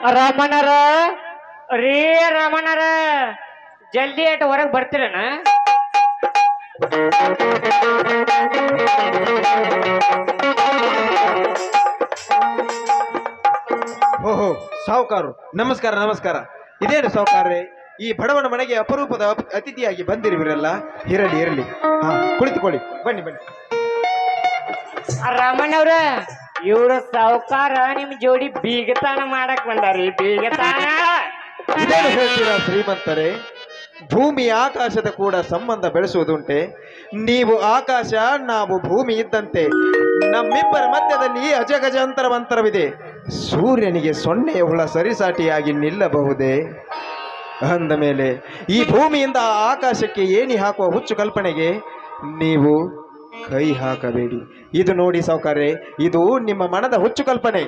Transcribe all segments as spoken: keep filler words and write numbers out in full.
ರಮಣರ ರೇ ರಮಣರ ಜಲ್ದಿ ಆಟ ಹೊರಗೆ ಬರ್ತೀರಣ್ಣ. ಓಹೋ ಸಾಹುಕಾರು, ನಮಸ್ಕಾರ ನಮಸ್ಕಾರ. ಇದೇನು ಸಾಹುಕಾರ್ರೆ, ಈ ಬಡವನ ಮನೆಗೆ ಅಪರೂಪದ ಅತಿಥಿಯಾಗಿ ಬಂದಿರುವಿರಲ್ಲ. ಇರಲಿ ಇರಲಿ, ಹಾ ಕುಳಿತುಕೊಳ್ಳಿ, ಬನ್ನಿ ಬನ್ನಿ. ರಮಣವ್ರ ಇವ್ರ ಸಾವುಕಾರ ನಿಮ್ ಜೋಡಿ ಬೀಗತಾನ ಮಾಡಕ್ ಬಂದಾರಿ. ಬೀಗತಾನ ಇದೇನು ಹೇಳ್ತೀರಾ ಶ್ರೀಮಂತರೇ? ಭೂಮಿ ಆಕಾಶದ ಕೂಡ ಸಂಬಂಧ ಬೆಳೆಸುವುದುಂಟೆ. ನೀವು ಆಕಾಶ, ನಾವು ಭೂಮಿ ಇದ್ದಂತೆ. ನಮ್ಮಿಬ್ಬರ ಮಧ್ಯದಲ್ಲಿ ಅಜಗಜಾಂತರವಂತರವಿದೆ. ಸೂರ್ಯನಿಗೆ ಸೊನ್ನೆಯ ಹುಳ ಸರಿಸಾಟಿಯಾಗಿ ನಿಲ್ಲಬಹುದೇ? ಅಂದ ಮೇಲೆ ಈ ಭೂಮಿಯಿಂದ ಆಕಾಶಕ್ಕೆ ಏಣಿ ಹಾಕುವ ಹುಚ್ಚು ಕಲ್ಪನೆಗೆ ನೀವು ಕೈ ಹಾಕಬೇಡಿ. ಇದು ನೋಡಿ ಸಾಹುಕಾರ್ರೆ, ಇದು ನಿಮ್ಮ ಮನದ ಹುಚ್ಚು ಕಲ್ಪನೆ.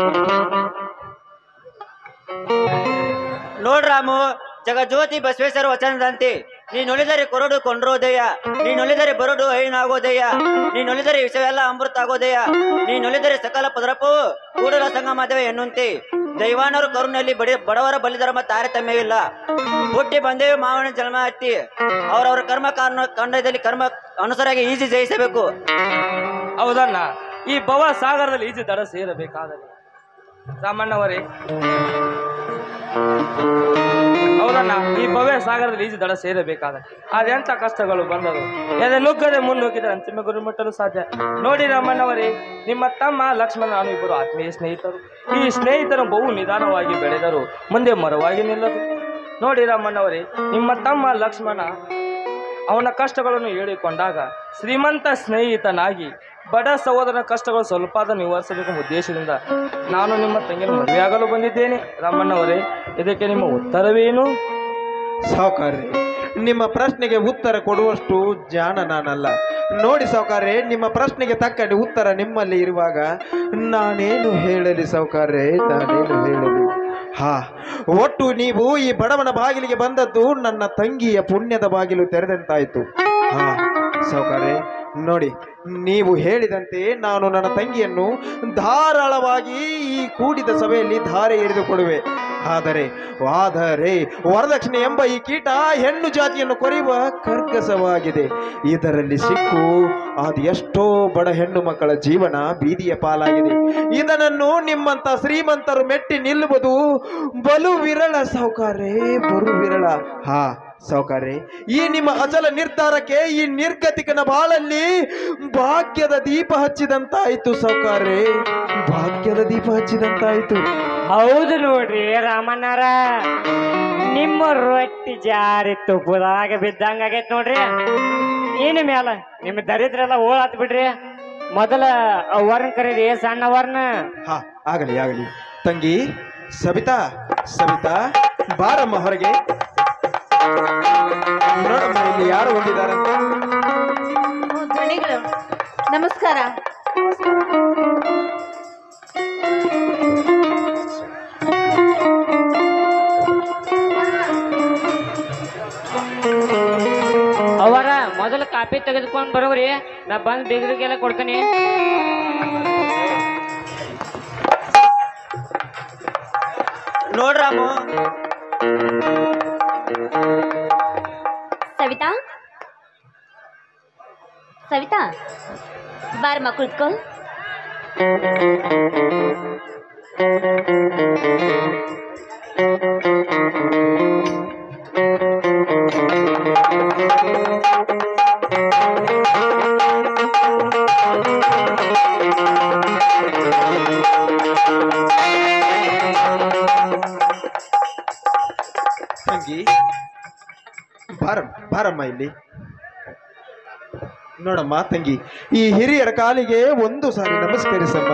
ನೋಡ್ರಾಮು, ಜಗಜ್ಯೋತಿ ಬಸವೇಶ್ವರ ವಚನದಂತೆ ನೀನೊಲಿದರೆ ಕೊರಡು ಕೊಂಡ್ರೋದಯ್ಯ, ನೀನೊಲಿದರೆ ಬರಡು ಐನಾಗೋದಯ್ಯ, ನೀನೊಲಿದರೆ ವಿಷವೆಲ್ಲ ಅಮೃತ ಆಗೋದಯ್ಯ, ನೀನೊಲಿದರೆ ಸಕಲ ಪದರಪವು ಕೂಡಲ ಸಂಗಮದೇವ ಎನ್ನುವಂತೆ ದೈವಾನವರು ಕರುಣೆಯಲ್ಲಿ ಬಡಿ ಬಡವರ ಬಲಿಧರ್ಮ ತಾರತಮ್ಯವಿಲ್ಲ. ಹುಟ್ಟಿ ಬಂದೇವು ಮಾವನ ಜನ್ಮ ಹತ್ತಿ ಅವರವರ ಕರ್ಮ ಕಾರಣ ಕಂಡದಲ್ಲಿ ಕರ್ಮ ಅನುಸಾರಾಗಿ ಈಜಿ ಜಯಿಸಬೇಕು. ಹೌದಣ್ಣ, ಈ ಭವ ಸಾಗರದಲ್ಲಿ ಈಜು ದಡ ಸೇರಬೇಕಾದರೆ ರಾಮಣ್ಣವರೇ, ಹೌದಣ್ಣ, ಈ ಭವ್ಯ ಸಾಗರದಲ್ಲಿ ಈಜು ದಡ ಸೇರಬೇಕಾದ ಅದೆಂಥ ಕಷ್ಟಗಳು ಬಂದರು ಎದೆ ನುಗ್ಗದೆ ಮುನ್ನುಗ್ಗಿದರೆ ಅಂತಿಮ ಗುರಿ ಮುಟ್ಟಲು ಸಾಧ್ಯ. ನೋಡಿ ರಾಮಣ್ಣವರೇ, ನಿಮ್ಮ ತಮ್ಮ ಲಕ್ಷ್ಮಣ ನಾನು ಇಬ್ಬರು ಆತ್ಮೀಯ ಸ್ನೇಹಿತರು. ಈ ಸ್ನೇಹಿತರು ಬಹು ನಿಧಾನವಾಗಿ ಬೆಳೆದರು, ಮುಂದೆ ಮರವಾಗಿ ನಿಲ್ಲದು. ನೋಡಿ ರಾಮಣ್ಣವರೇ, ನಿಮ್ಮ ತಮ್ಮ ಲಕ್ಷ್ಮಣ ಅವನ ಕಷ್ಟಗಳನ್ನು ಹೇಳಿಕೊಂಡಾಗ ಶ್ರೀಮಂತ ಸ್ನೇಹಿತನಾಗಿ ಬಡ ಸಹೋದರನ ಕಷ್ಟಗಳು ಸ್ವಲ್ಪಾದ ನಿವಾರಿಸಬೇಕು ಉದ್ದೇಶದಿಂದ ನಾನು ನಿಮ್ಮ ತಂಗಿನ ಮದುವೆಯಾಗಲು ಬಂದಿದ್ದೇನೆ. ರಾಮಣ್ಣವರೇ, ಇದಕ್ಕೆ ನಿಮ್ಮ ಉತ್ತರವೇನು? ಸಾಹುಕಾರ್ರೆ, ನಿಮ್ಮ ಪ್ರಶ್ನೆಗೆ ಉತ್ತರ ಕೊಡುವಷ್ಟು ಜಾಣ ನಾನಲ್ಲ. ನೋಡಿ ಸಾಹುಕಾರ್ರೆ, ನಿಮ್ಮ ಪ್ರಶ್ನೆಗೆ ತಕ್ಕಂತೆ ಉತ್ತರ ನಿಮ್ಮಲ್ಲಿ ಇರುವಾಗ ನಾನೇನು ಹೇಳಲಿ ಸಾಹುಕಾರ್ರೆ, ನಾನೇನು ಹೇಳಲಿ? ಹಾ, ಒಟ್ಟು ನೀವು ಈ ಬಡವನ ಬಾಗಿಲಿಗೆ ಬಂದದ್ದು ನನ್ನ ತಂಗಿಯ ಪುಣ್ಯದ ಬಾಗಿಲು ತೆರೆದಂತಾಯಿತು. ಹಾ ಸಾಹುಕಾರ್ರೆ, ನೋಡಿ, ನೀವು ಹೇಳಿದಂತೆ ನಾನು ನನ್ನ ತಂಗಿಯನ್ನು ಧಾರಾಳವಾಗಿ ಈ ಕೂಡಿದ ಸಭೆಯಲ್ಲಿ ಧಾರೆ ಎರೆದುಕೊಡುವೆ. ಆದರೆ ಆದರೆ ವರದಕ್ಷಿಣೆ ಎಂಬ ಈ ಕೀಟ ಹೆಣ್ಣು ಜಾತಿಯನ್ನು ಕೊರೆಯುವ ಕರ್ಕಸವಾಗಿದೆ. ಇದರಲ್ಲಿ ಸಿಕ್ಕು ಅದು ಎಷ್ಟೋ ಬಡ ಹೆಣ್ಣು ಮಕ್ಕಳ ಜೀವನ ಬೀದಿಯ ಪಾಲಾಗಿದೆ. ಇದನ್ನು ನಿಮ್ಮಂತ ಶ್ರೀಮಂತರು ಮೆಟ್ಟಿ ನಿಲ್ಲುವುದು ಬಲು ವಿರಳ ಸಾಹುಕಾರ್ರೆ, ಬಲು ವಿರಳ. ಹಾ ಸಾಹುಕಾರ್ರೆ, ಈ ನಿಮ್ಮ ಅಚಲ ನಿರ್ಧಾರಕ್ಕೆ ಈ ನಿರ್ಗತಿಕನ ಬಾಳಲ್ಲಿ ಭಾಗ್ಯದ ದೀಪ ಹಚ್ಚಿದಂತಾಯ್ತು ಸಾಹುಕಾರ್ರೆ, ಭಾಗ್ಯದ ದೀಪ ಹಚ್ಚಿದಂತಾಯ್ತು. ಹೌದು ನೋಡ್ರಿ ರಾಮಣ್ಣರ, ನಿಮ್ಮ ರೊಟ್ಟಿ ಜಾರಿ ತುಪ್ಪದಾಗ ಬಿದ್ದಂಗ ಆಗೈತ್ ನೋಡ್ರಿ. ಏನ ಮ್ಯಾಲ ನಿಮ್ಮ ದರಿದ್ರ ಎಲ್ಲ ಓಡಾತ್ ಬಿಡ್ರಿ. ಮೊದಲ ಅವರ್ನ ಕರೀರಿ, ಸಣ್ಣವರ್ನ. ಹಾ ಆಗಲಿ ಆಗಲಿ. ತಂಗಿ ಸಬಿತಾ, ಸಬಿತಾ ಬಾರಮ್ಮ ಹೊರಗೆ. ನೋಡಮ್ಮ, ಇಲ್ಲಿ ಯಾರು ಹೋಗಿದ್ದಾರಂತ. ಧಣಿಗಳು ನಮಸ್ಕಾರ. ಅವರ ಮೊದಲು ಕಾಪಿ ತೆಗೆದುಕೊಂಡು ಬರೋರಿ, ನಾ ಬಂದ್ ಡಿಗ್ರಿಗೆಲ್ಲ ಕೊಡ್ತೀನಿ. ನೋಡ್ರಾಮು, ಸವಿತಾ, ಸವಿತಾ ಬಾರಮ್ಮ ಕುಳಿತ್ಕೊ. ತಂಗಿ ಬಾರಮ್ಮ, ಬಾರಮ್ಮ ಇಲ್ಲಿ. ನೋಡಮ್ಮ ತಂಗಿ, ಈ ಹಿರಿಯರ ಕಾಲಿಗೆ ಒಂದು ಸಾರಿ ನಮಸ್ಕರಿಸಮ್ಮ.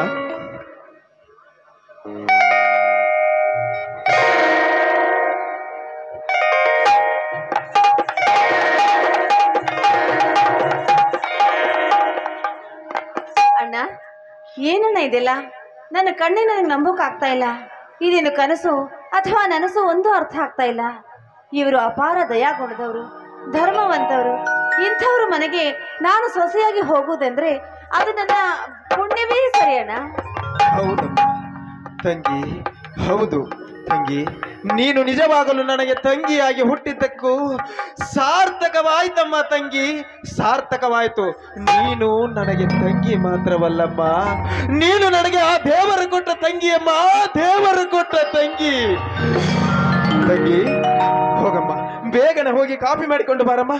ಅಣ್ಣ, ಏನಣ್ಣ ಇದೆಲ್ಲ? ನನ್ನ ಕಣ್ಣೆ ನನಗೆ ನಂಬೋಕ್ ಆಗ್ತಾ ಇಲ್ಲ. ಇದೇನು ಕನಸು ಅಥವಾ ನನಸು ಒಂದು ಅರ್ಥ ಆಗ್ತಾ ಇಲ್ಲ. ಇವರು ಅಪಾರ ದಯಾಗುಣದವರು, ಧರ್ಮವಂತವರು. ಇಂಥವ್ರ ಮನೆಗೆ ನಾನು ಸೊಸೆಯಾಗಿ ಹೋಗುವುದೆಂದ್ರೆ ಅದು ನನ್ನ ಪುಣ್ಯವೇ ಸರಿ ಅಣ್ಣ. ಹೌದಮ್ಮ ತಂಗಿ, ಹೌದು. ತಂಗಿ, ನೀನು ನಿಜವಾಗಲು ನನಗೆ ತಂಗಿಯಾಗಿ ಹುಟ್ಟಿದ್ದಕ್ಕೂ ಸಾರ್ಥಕವಾಯ್ತಮ್ಮ ತಂಗಿ, ಸಾರ್ಥಕವಾಯ್ತು. ನೀನು ನನಗೆ ತಂಗಿ ಮಾತ್ರವಲ್ಲಮ್ಮ, ನೀನು ನನಗೆ ಆ ದೇವರು ಕೊಟ್ಟ ತಂಗಿಯಮ್ಮ, ದೇವರು ಕೊಟ್ಟ ತಂಗಿ. ತಂಗಿ ಹೋಗಮ್ಮ, ಬೇಗನೆ ಹೋಗಿ ಕಾಫಿ ಮಾಡಿಕೊಂಡು ಬಾರಮ್ಮ.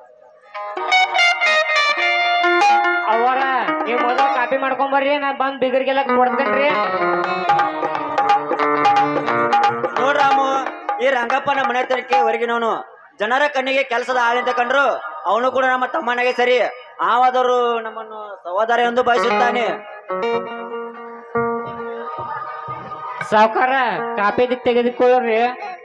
ಅವರ ನೀವು ಮೊದಲು ಕಾಪಿ ಮಾಡ್ಕೊಂಬರ್ರಿ, ನಾ ಬಂದ್ ಬಿಗರ್ಗೆಲ್ಲ ಕೊಡ್ತೇನ್ರಿ. ನೋಡ್ರಾಮು, ಈ ರಂಗಪ್ಪನ ಮನೆ ತನಕ ಹೊರಗಿನವನು, ಜನರ ಕಣ್ಣಿಗೆ ಕೆಲಸದ ಆಳಿಂದ ಕಂಡ್ರು ಅವನು ಕೂಡ ನಮ್ಮ ತಮ್ಮನಿಗೆ ಸರಿ, ಆವಾದರೂ ನಮ್ಮನ್ನು ಸಹೋದರ ಎಂದು ಬಯಸುತ್ತಾನೆ. ಸಾವುಕಾರ ಕಾಪಿ ತೆಗೆದುಕೊಳ್ಳ್ರಿ.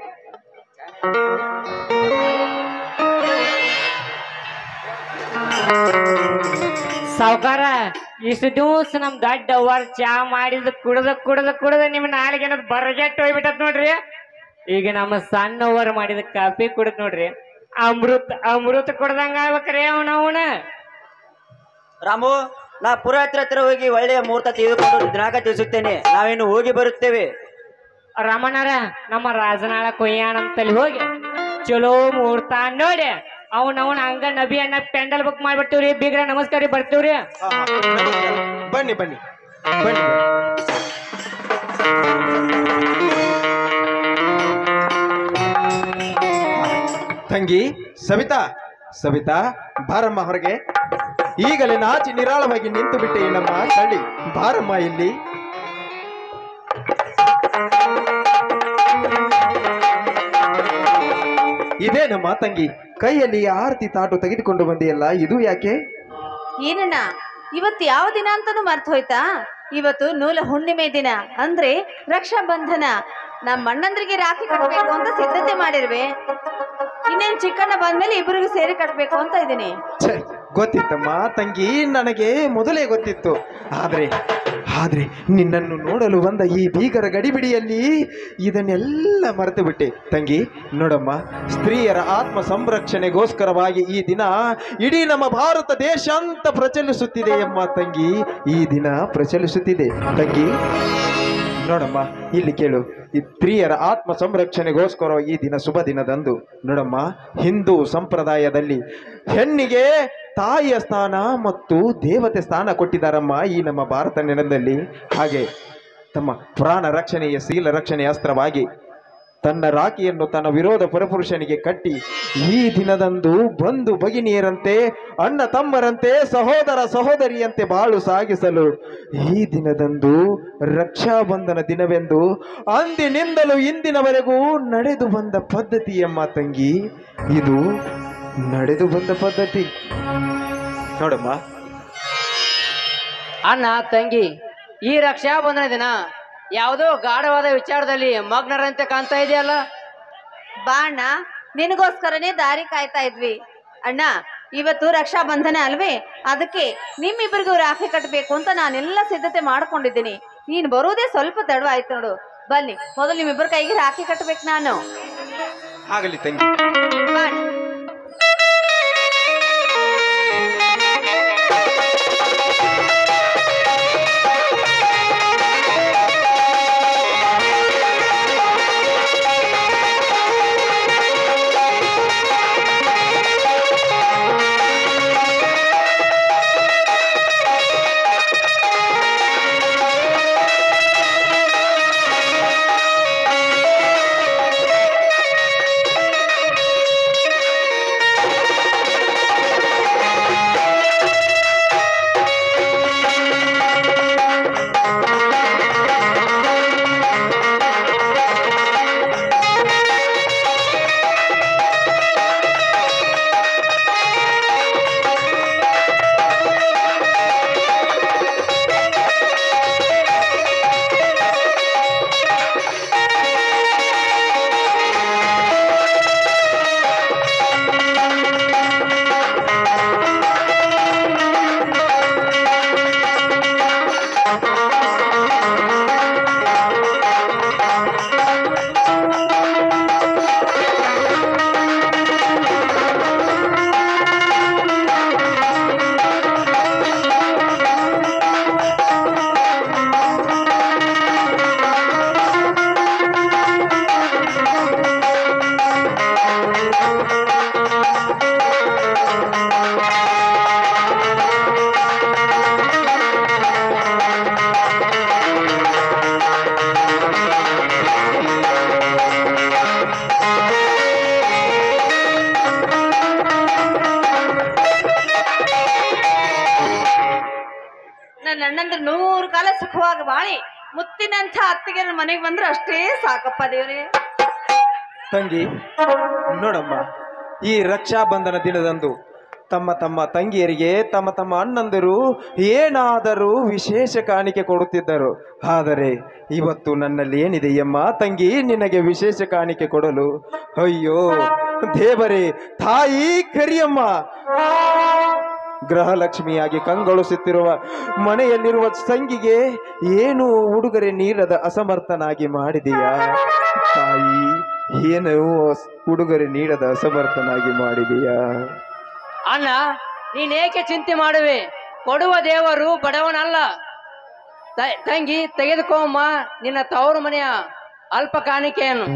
ಸಾವುಕಾರ ಇಷ್ಟು ದಿವಸ ನಮ್ ದೊಡ್ಡ ಅವ್ವಾರ ಚಾ ಮಾಡಿದ ಕುಡದ ಕುಡದ ಕುಡದ ನಿಮ್ ನಾಳೆಗೆ ಏನದು ಬರಗೆಟ್ಟು ಹೋಗ್ಬಿಟ್ಟತ್ ನೋಡ್ರಿ. ಈಗ ನಮ್ಮ ಸಣ್ಣವ್ವರು ಮಾಡಿದ ಕಾಫಿ ಕುಡದ್ ನೋಡ್ರಿ, ಅಮೃತ ಅಮೃತ ಕುಡ್ದಂಗ ಆಗ್ಬೇಕ್ರಿ ಅವನ ಅವನ. ರಾಮು, ನಾ ಪುರೋಹಿತರ ಹತ್ರ ಹೋಗಿ ಒಳ್ಳೆಯ ಮುಹೂರ್ತ ತೆಗೆದುಕೊಂಡು ದಿನಾಂಕ ತಿಳಿಸುತ್ತೇನೆ, ನಾವೇನು ಹೋಗಿ ಬರುತ್ತೇವೆ. ರಮಣರ ನಮ್ಮ ರಾಜನಾಳ ಕೊಯ್ಯಾಣ ಅಂತಲ್ಲಿ ಹೋಗಿ ಚಲೋ ಮುಹೂರ್ತ ನೋಡಿ ಅವನ ಅವನ ಹಂಗ ನಬಿ ಅಣ್ಣ ಪೆಂಡಲ್ ಬುಕ್ ಮಾಡ್ಬಿಡ್ತೀವ್ರಿ. ಬೀಗ್ರ ನಮಸ್ಕಾರ ರೀ, ಬರ್ತೀವ್ರಿ. ಬನ್ನಿ ಬನ್ನಿ ಬನ್ನಿ. ತಂಗಿ ಸವಿತಾ, ಸವಿತಾ ಬಾರಮ್ಮ ಹೊರಗೆ. ಈಗಲೇ ನಾಚಿ ನಿರಾಳವಾಗಿ ನಿಂತು ಬಿಟ್ಟೆ ನಮ್ಮ ತಳ್ಳಿ, ಬಾರಮ್ಮ ಇಲ್ಲಿ. ಇದೇನಮ್ಮ ತಂಗಿ, ಕೈಯಲ್ಲಿ ಆರತಿ ತಾಟು ತೆಗೆದುಕೊಂಡು ಬಂದಿಯಲ್ಲ, ಇದು ಯಾಕೆ? ಏನಣ್ಣ, ಇವತ್ತು ಯಾವ ದಿನ ಅಂತಾನು ಮರ್ತು ಹೋಯ್ತಾ? ಇವತ್ತು ನೂಲ ಹುಣ್ಣಿಮೆ ದಿನ, ಅಂದ್ರೆ ರಕ್ಷಾ ಬಂಧನ. ನಮ್ಮ ಅಣ್ಣಂದ್ರಿಗೆ ರಾಖಿ ಕಟ್ಟಬೇಕು ಅಂತ ಸಿದ್ಧತೆ ಮಾಡಿರ್ವೆ. ಇನ್ನೇನ್ ಚಿಕ್ಕಣ್ಣ ಬಂದ್ಮೇಲೆ ಇಬ್ಬರಿಗೂ ಸೇರಿ ಕಟ್ಟಬೇಕು ಅಂತ ಇದ್ದೀನಿ. ಛೆ, ಗೊತ್ತಿತ್ತಮ್ಮ ತಂಗಿ, ನನಗೆ ಮೊದಲೇ ಗೊತ್ತಿತ್ತು. ಆದ್ರೆ ಆದ್ರೆ ನಿನ್ನನ್ನು ನೋಡಲು ಬಂದ ಈ ಬೀಗರ ಗಡಿಬಿಡಿಯಲ್ಲಿ ಇದನ್ನೆಲ್ಲ ಮರೆತು ಬಿಟ್ಟೆ ತಂಗಿ. ನೋಡಮ್ಮ, ಸ್ತ್ರೀಯರ ಆತ್ಮ ಸಂರಕ್ಷಣೆಗೋಸ್ಕರವಾಗಿ ಈ ದಿನ ಇಡೀ ನಮ್ಮ ಭಾರತ ದೇಶ ಅಂತ ಪ್ರಚಲಿಸುತ್ತಿದೆ ಅಮ್ಮ ತಂಗಿ, ಈ ದಿನ ಪ್ರಚಲಿಸುತ್ತಿದೆ ತಂಗಿ. ನೋಡಮ್ಮ ಇಲ್ಲಿ ಕೇಳು, ಈ ಸ್ತ್ರೀಯರ ಆತ್ಮ ಸಂರಕ್ಷಣೆಗೋಸ್ಕರ ಈ ದಿನ ಶುಭ ದಿನದಂದು ನೋಡಮ್ಮ, ಹಿಂದೂ ಸಂಪ್ರದಾಯದಲ್ಲಿ ಹೆಣ್ಣಿಗೆ ತಾಯಿಯ ಸ್ಥಾನ ಮತ್ತು ದೇವತೆ ಸ್ಥಾನ ಕೊಟ್ಟಿದ್ದಾರಮ್ಮ ಈ ನಮ್ಮ ಭಾರತ ನೆಲದಲ್ಲಿ. ಹಾಗೆ ತಮ್ಮ ಪ್ರಾಣ ರಕ್ಷಣೆಯ ಶೀಲ ರಕ್ಷಣೆಯ ಅಸ್ತ್ರವಾಗಿ ತನ್ನ ರಾಖಿಯನ್ನು ತನ್ನ ವಿರೋಧ ಪರಪುರುಷನಿಗೆ ಕಟ್ಟಿ ಈ ದಿನದಂದು ಬಂಧು ಭಗಿನಿಯರಂತೆ, ಅಣ್ಣ ತಮ್ಮರಂತೆ, ಸಹೋದರ ಸಹೋದರಿಯಂತೆ ಬಾಳು ಸಾಗಿಸಲು ಈ ದಿನದಂದು ರಕ್ಷಾಬಂಧನ ದಿನವೆಂದು ಅಂದಿನಿಂದಲೂ ಇಂದಿನವರೆಗೂ ನಡೆದು ಬಂದ ಪದ್ಧತಿ ಅಮ್ಮ ತಂಗಿ, ಇದು ನಡೆದು ಬಂದ ಪದ್ಧತಿ. ನೋಡಮ್ಮ ಅಣ್ಣ ತಂಗಿ, ಈ ರಕ್ಷಾಬಂಧನ ದಿನ ಯಾವುದೋ ಗಾಢವಾದ ವಿಚಾರದಲ್ಲಿ ಮಗ್ನರಂತೆ ಕಾಣ್ತಾ ಇದೆಯಲ್ಲ. ಬಾ ಅಣ್ಣ, ನಿನಗೋಸ್ಕರನೇ ದಾರಿ ಕಾಯ್ತಾ ಇದ್ವಿ. ಅಣ್ಣ, ಇವತ್ತು ರಕ್ಷಾ ಬಂಧನ ಅಲ್ವೇ, ಅದಕ್ಕೆ ನಿಮ್ಮಿಬ್ಬರಿಗೂ ರಾಖಿ ಕಟ್ಟಬೇಕು ಅಂತ ನಾನೆಲ್ಲ ಸಿದ್ಧತೆ ಮಾಡ್ಕೊಂಡಿದ್ದೀನಿ. ನೀನ್ ಬರುವುದೇ ಸ್ವಲ್ಪ ತಡವ ಆಯ್ತು ನೋಡು. ಬನ್ನಿ, ಮೊದಲು ನಿಮ್ಮಿಬ್ಬರ ಕೈಗೆ ರಾಖಿ ಕಟ್ಟಬೇಕು ನಾನು. ಆಗಲಿ ತಂಗಿ. ಬಾ ಅಣ್ಣ. ನನ್ನ ಅಣ್ಣಂದ್ರೆ ನೂರು ಕಾಲ ಸುಖವಾಗಿ ಬಾಳಿ ಮುತ್ತಿನಂಥ ಅತ್ತಿಗೆ ನನ್ನ ಮನೆಗೆ ಬಂದ್ರೆ ಅಷ್ಟೇ ಸಾಕಪ್ಪ ದೇವ್ರೆ. ತಂಗಿ ನೋಡಮ್ಮ, ಈ ರಕ್ಷಾ ಬಂಧನ ದಿನದಂದು ತಮ್ಮ ತಮ್ಮ ತಂಗಿಯರಿಗೆ ತಮ್ಮ ತಮ್ಮ ಅಣ್ಣಂದರು ಏನಾದರೂ ವಿಶೇಷ ಕಾಣಿಕೆ ಕೊಡುತ್ತಿದ್ದರು. ಆದರೆ ಇವತ್ತು ನನ್ನಲ್ಲಿ ಏನಿದೆಯಮ್ಮ ತಂಗಿ ನಿನಗೆ ವಿಶೇಷ ಕಾಣಿಕೆ ಕೊಡಲು? ಅಯ್ಯೋ ದೇವರೇ, ತಾಯಿ ಕರಿಯಮ್ಮ, ಗೃಹಲಕ್ಷ್ಮಿಯಾಗಿ ಕಂಗೊಳಿಸುತ್ತಿರುವ ಮನೆಯಲ್ಲಿರುವ ತಂಗಿಗೆ ಏನು ಉಡುಗೊರೆ ನೀಡದ ಅಸಮರ್ಥನಾಗಿ ಮಾಡಿದೆಯಾ ತಾಯಿ? ಏನು ಉಡುಗೊರೆ ನೀಡದ ಅಸಮರ್ಥನಾಗಿ ಮಾಡಿದೆಯಾ? ಅಣ್ಣ, ನೀನೇಕೆ ಚಿಂತೆ ಮಾಡುವೆ? ಕೊಡುವ ದೇವರು ಬಡವನಲ್ಲ. ತ- ತಂಗಿ ತೆಗೆದುಕೋಮ್ಮ ನಿನ್ನ ತವರು ಮನೆಯ ಅಲ್ಪ ಕಾಣಿಕೆಯನ್ನು.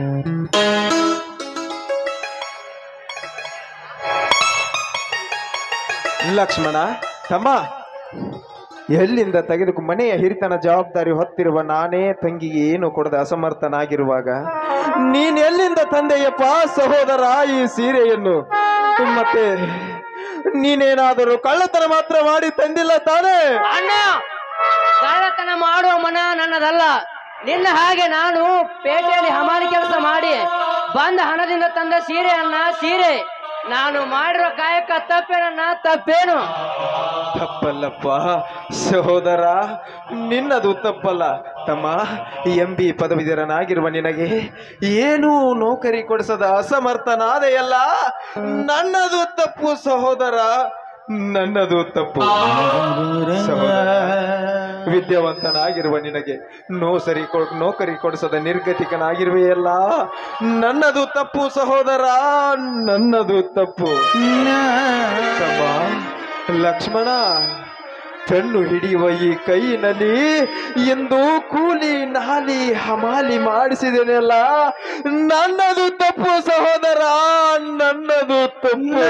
ಲಕ್ಷ್ಮಣ ತಮ್ಮ, ಎಲ್ಲಿಂದ ತೆಗೆದುಕೊ? ಮನೆಯ ಹಿರಿತನ ಜವಾಬ್ದಾರಿ ಹೊತ್ತಿರುವ ನಾನೇ ತಂಗಿಗೆ ಏನು ಕೊಡದ ಅಸಮರ್ಥನಾಗಿರುವಾಗ ನೀನ್ ಎಲ್ಲಿಂದ ತಂದೆಯಪ್ಪ ಸಹೋದರ ಈ ಸೀರೆಯನ್ನು? ಮತ್ತೆ ನೀನೇನಾದರೂ ಕಳ್ಳತನ ಮಾತ್ರ ಮಾಡಿ ತಂದಿಲ್ಲ ತಾನೇ? ಅಣ್ಣ, ಕಳ್ಳತನ ಮಾಡುವ ಮನ ನನ್ನದಲ್ಲ. ನಿನ್ನ ಹಾಗೆ ನಾನು ಪೇಟೆಯಲ್ಲಿ ಹಮಾಲಿ ಕೆಲಸ ಮಾಡಿ ಬಂದ ಹಣದಿಂದ ತಂದ ಸೀರೆಯನ್ನ ಸೀರೆ ನಾನು ಮಾಡಿರೋ ಕಾಯಕ ತಪ್ಪೇನನ್ನ ತಪ್ಪೇನು? ತಪ್ಪಲ್ಲಪ್ಪ ಸಹೋದರ, ನಿನ್ನದು ತಪ್ಪಲ್ಲ ತಮ್ಮ. ಎಂ ಬಿ ಪದವೀಧರನಾಗಿರುವ ನಿನಗೆ ಏನೂ ನೌಕರಿ ಕೊಡಿಸದ ಅಸಮರ್ಥನಾದೆಯಲ್ಲ, ನನ್ನದು ತಪ್ಪು ಸಹೋದರ, ನನ್ನದು ತಪ್ಪು. ಸಹೋದರ, ವಿದ್ಯಾವಂತನಾಗಿರುವ ನಿನಗೆ ನೌಕರಿ ನೌಕರಿ ಕೊಡಿಸದ ನಿರ್ಗತಿಕನಾಗಿರುವೆಯಲ್ಲ, ನನ್ನದು ತಪ್ಪು ಸಹೋದರ, ನನ್ನದು ತಪ್ಪು. ತಮ್ಮ ಲಕ್ಷ್ಮಣ, ಪೆನ್ನು ಹಿಡಿಯುವ ಈ ಕೈನಲ್ಲಿ ಎಂದು ಕೂಲಿ ನಾಲಿ ಹಮಾಲಿ ಮಾಡಿಸಿದೆನಲ್ಲ, ನನ್ನದು ತಪ್ಪು ಸಹೋದರ, ನನ್ನದು ತಪ್ಪು.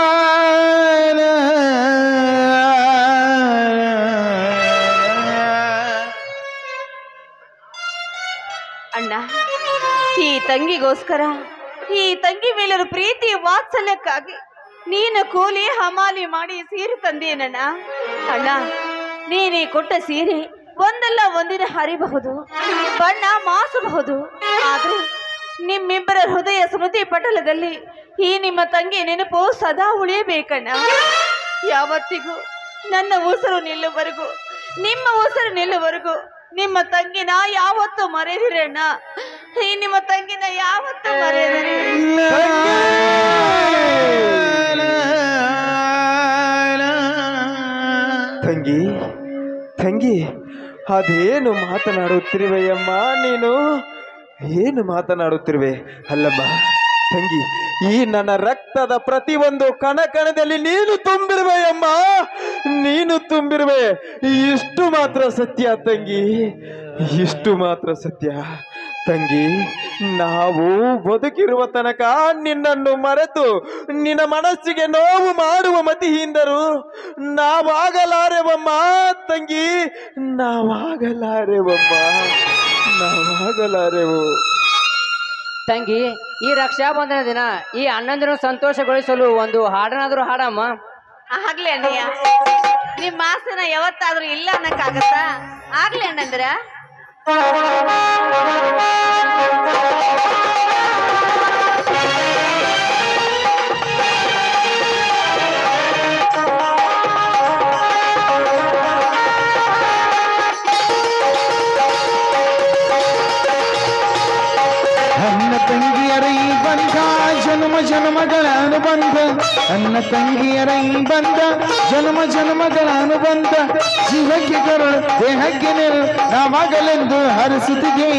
ಅಣ್ಣ, ಈ ತಂಗಿಗೋಸ್ಕರ, ಈ ತಂಗಿ ಮೇಲಿರೋ ಪ್ರೀತಿ ವಾತ್ಸಲ್ಯಕ್ಕಾಗಿ ನೀನು ಕೂಲಿ ಹಮಾಲಿ ಮಾಡಿ ಸೀರೆ ತಂದೇನಣ್ಣ. ಅಣ್ಣ, ನೀನೇ ಕೊಟ್ಟ ಸೀರೆ ಒಂದಲ್ಲ ಒಂದಿನ ಹರಿಬಹುದು, ಬಣ್ಣ ಮಾಸಬಹುದು, ಆದ್ರೆ ನಿಮ್ಮಿಬ್ಬರ ಹೃದಯ ಸ್ಮೃತಿ ಪಟಲದಲ್ಲಿ ಈ ನಿಮ್ಮ ತಂಗಿ ನೆನಪು ಸದಾ ಉಳಿಯಬೇಕಣ್ಣ. ಯಾವತ್ತಿಗೂ ನನ್ನ ಉಸಿರು ನಿಲ್ಲುವರೆಗೂ, ನಿಮ್ಮ ಉಸಿರು ನಿಲ್ಲುವರೆಗೂ ನಿಮ್ಮ ತಂಗಿನ ಯಾವತ್ತೂ ಮರೆದಿರಣ್ಣ. ಈ ನಿಮ್ಮ ತಂಗಿನ ಯಾವತ್ತೂ ಮರೆಯದಿರಿ. ತಂಗಿ ತಂಗಿ ಅದೇನು ಮಾತನಾಡುತ್ತಿರುವೆಯಮ್ಮ ನೀನು? ಏನು ಮಾತನಾಡುತ್ತಿರುವೆ? ಅಲ್ಲಮ್ಮ ತಂಗಿ, ಈ ನನ್ನ ರಕ್ತದ ಪ್ರತಿಯೊಂದು ಕಣ ಕಣದಲ್ಲಿ ನೀನು ತುಂಬಿರುವೆಯಮ್ಮ, ನೀನು ತುಂಬಿರುವೆ. ಇಷ್ಟು ಮಾತ್ರ ಸತ್ಯ ತಂಗಿ, ಇಷ್ಟು ಮಾತ್ರ ಸತ್ಯ ತಂಗಿ. ನಾವು ಬದುಕಿರುವ ತನಕ ನಿನ್ನನ್ನು ಮರೆತು ನಿನ್ನ ಮನಸ್ಸಿಗೆ ನೋವು ಮಾಡುವ ಮತಿಯಿಂದರು ನಾವಾಗಲಾರೆವಮ್ಮ ತಂಗಿ, ನಾವಾಗಲಾರೆವಮ್ಮ, ನಾವಾಗಲಾರೆವು. ತಂಗಿ, ಈ ರಕ್ಷಾ ಬಂಧನ ದಿನ ಈ ಅಣ್ಣಂದಿನ ಸಂತೋಷಗೊಳಿಸಲು ಒಂದು ಹಾಡನಾದ್ರೂ ಹಾಡಮ್ಮ. ಆಗ್ಲಿ ಅಣ್ಣಯ್ಯ, ನಿಮ್ಮ ಆಸನ ಯಾವತ್ತಾದ್ರೂ ಇಲ್ಲ ಅನ್ನಕ್ಕಾಗತ್ತಾ? ಆಗ್ಲಿ ಅಣ್ಣಂದ್ರ. ಅನ್ನ ತಂಗಿಯರ ಈ ಬಂಧ ಜನ್ಮ ಜನ್ಮಗಳ ಅನುಬಂಧ, ಅನ್ನ ತಂಗಿಯರ ಈ ಬಂಧ ಜನ್ಮ ಜನ್ಮಗಳ ಅನುಬಂಧ, ಜೀವಕ್ಕೆ ಕರುಳು ದೇಹಕ್ಕೆ ನೆರಳು ನಾವಾಗಲೆಂದು ಹರಿಸುತ್ತಿಗೆ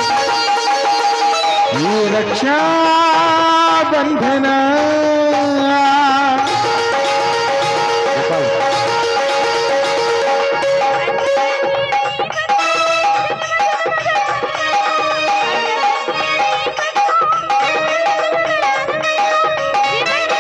ಈ ರಕ್ಷಾ ಬಂಧನ. ಜೀವಕ್ಕೆ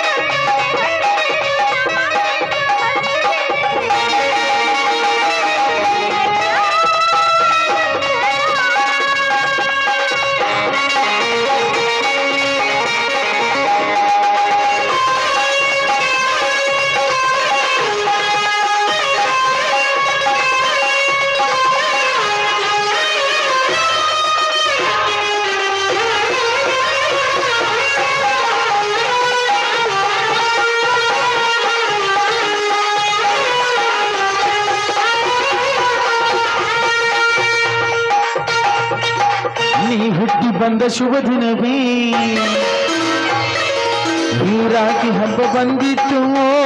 ಬಂದ ಶುಭ ದಿನವೇ ಈ ರಾಖಿ ಹಬ್ಬ ಬಂದಿತ್ತು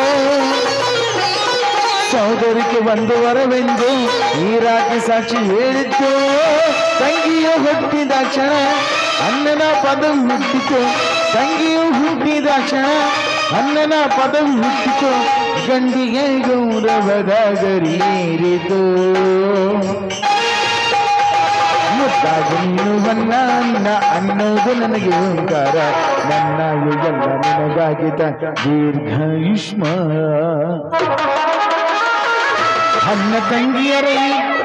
ಸಹೋದರಿಗೆ ಒಂದು ವರವೆಂದು ಈ ರಾಖಿ ಸಾಕ್ಷಿ ಹೇಳಿತ್ತು ತಂಗಿಯು ಹುಟ್ಟಿದ ಕ್ಷಣ ಅಣ್ಣನ ಪದವಿ ಹುಟ್ಟಿತು ತಂಗಿಯು ಹುಟ್ಟಿದ ಕ್ಷಣ ಅಣ್ಣನ ಪದವಿ ಹುಟ್ಟಿತು ಗಂಡಿಗೆ ಗೌರವದ ಗರಿಯೇರಿತು ಮುದ್ದಾಗಿ ನೀನು ಬನ್ನ ಅನ್ನ ಅನ್ನೋದು ನನಗೆ ಓಂಕಾರ ನನ್ನ ಯುಗಲ್ಲ ನಿನಗಾಗಿದ್ದ ದೀರ್ಘಾಯುಷ್ಮ ಅನ್ನ ತಂಗಿಯರೇ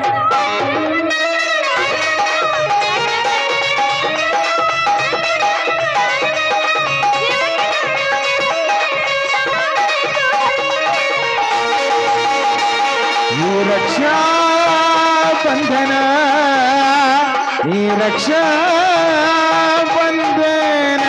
ಈ ರಕ್ಷಾ ಬಂಧನ ಈ ರಕ್ಷಾ ಬಂಧನ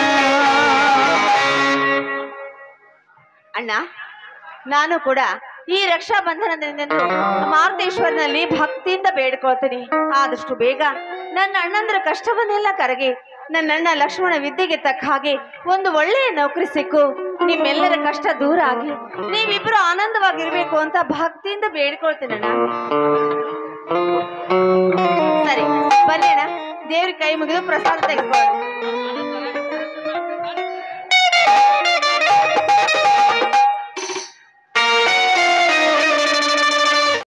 ಅಣ್ಣ ನಾನು ಕೂಡ ಈ ರಕ್ಷಾ ಬಂಧನದಿಂದಂದು ಮಾರುತೇಶ್ವರನಲ್ಲಿ ಭಕ್ತಿಯಿಂದ ಬೇಡ್ಕೊಳ್ತೀನಿ ಆದಷ್ಟು ಬೇಗ ನನ್ನ ಅಣ್ಣಂದ್ರ ಕಷ್ಟವನ್ನೆಲ್ಲ ಕರಗಿ ನನ್ನ ಅಣ್ಣ ಲಕ್ಷ್ಮಣ ವಿದ್ಯೆಗೆ ತಕ್ಕ ಹಾಗೆ ಒಂದು ಒಳ್ಳೆಯ ನೌಕರಿ ಸಿಕ್ಕು ನಿಮ್ಮೆಲ್ಲರ ಕಷ್ಟ ದೂರ ಆಗಿ ನೀವಿಬ್ರು ಆನಂದವಾಗಿರ್ಬೇಕು ಅಂತ ಭಕ್ತಿಯಿಂದ ಬೇಡ್ಕೊಳ್ತೀನಿ ಅಣ್ಣ. ಸರಿ ಬನ್ನಿ ಅಣ್ಣ, ದೇವ್ರ ಕೈ ಮುಗಿದು ಪ್ರಸಾದ ತೆಗೆದುಕೊಳ್ಳೋಣ.